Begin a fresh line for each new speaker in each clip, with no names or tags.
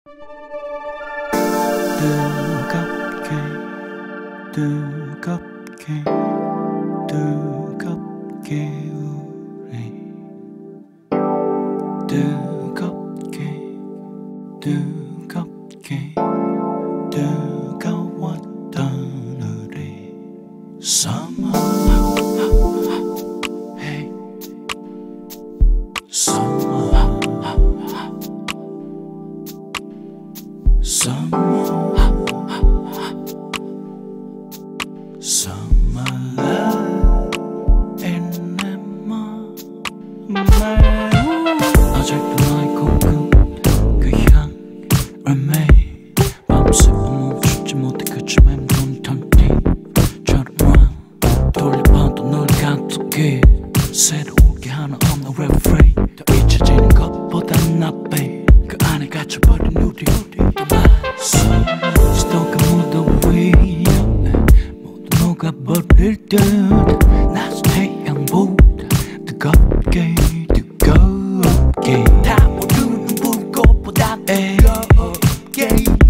뜨겁게 뜨겁게 우리 뜨겁게 뜨겁게 뜨거웠던 우리 Summer Hey Summer Summer Summer love in my mind 아직도 너의 고운 그 향을 매일 밤새 멈추지 못해 그치 맴도는 턴티처럼 돌려봐도 널 가득해 새로우게 하는 on the refrain 더 잊혀지는 것보다 나빼 그 안에 갇혀버린 우리 스토커 무더위 녹아버릴 듯 낮은 태양보다 뜨겁게 뜨겁게 타오르는 불꽃보다 뜨겁게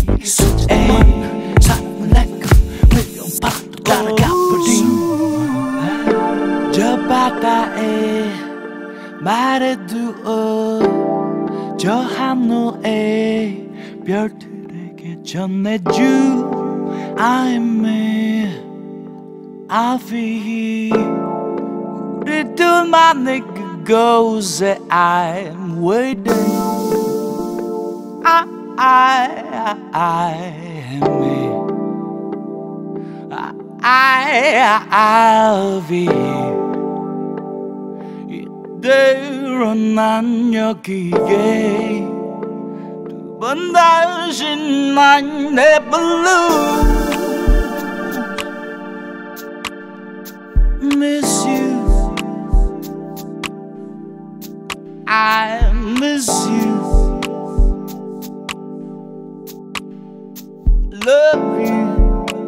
삶은 내가 밀려온 파도 따라가버린 저 바다에 말해두어 저 하늘에 별들에게 전해주 I'm me I'll be 우리 둘만의 그곳에 I'm waiting I am me I'll be 이대로 난 여기에 두 번 다시 난 내 blue Miss you I miss you Love you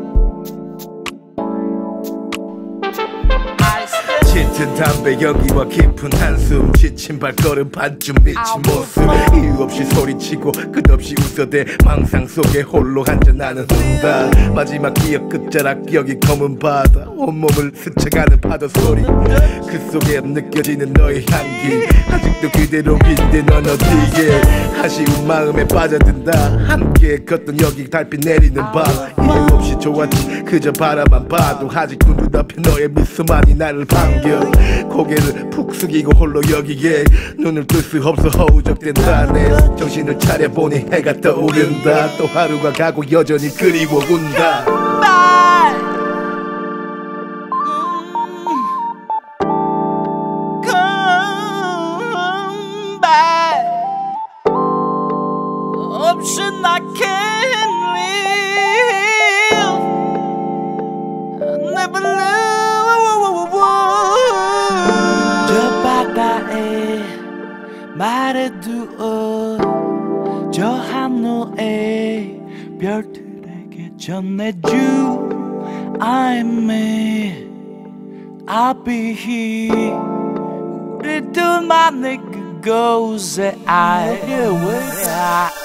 짙은 담배 연기와 깊은 한숨 지친 발걸음 반쯤 미친 모습 이유 없이 소리치고 끝없이 웃어대 망상 속에 홀로 한잔하는 순간 마지막 기억 끝자락 여기 검은 바다 온몸을 스쳐가는 파도 소리 그 속에 느껴지는 너의 향기 아직도 그대로인데 넌 어디에 아쉬운 마음에 빠져든다 함께 걷던 여기 달빛 내리는 밤 이유 없이 좋았지 그저 바라만 봐도 아직도 눈앞에 너의 미소만이 나를 반겨 고개를 푹 숙이고 홀로 여기에 눈을 뜰 수 없어 허우적댄다네 정신을 차려보니 해가 떠오른다 또 하루가 가고 여전히 그리워온다
Come back 없인 I can't live Never live 저 바다에 말해두어 저 하늘에 별들에게 전해주 I'm me I'll be here 우리 둘만의 그곳에 I will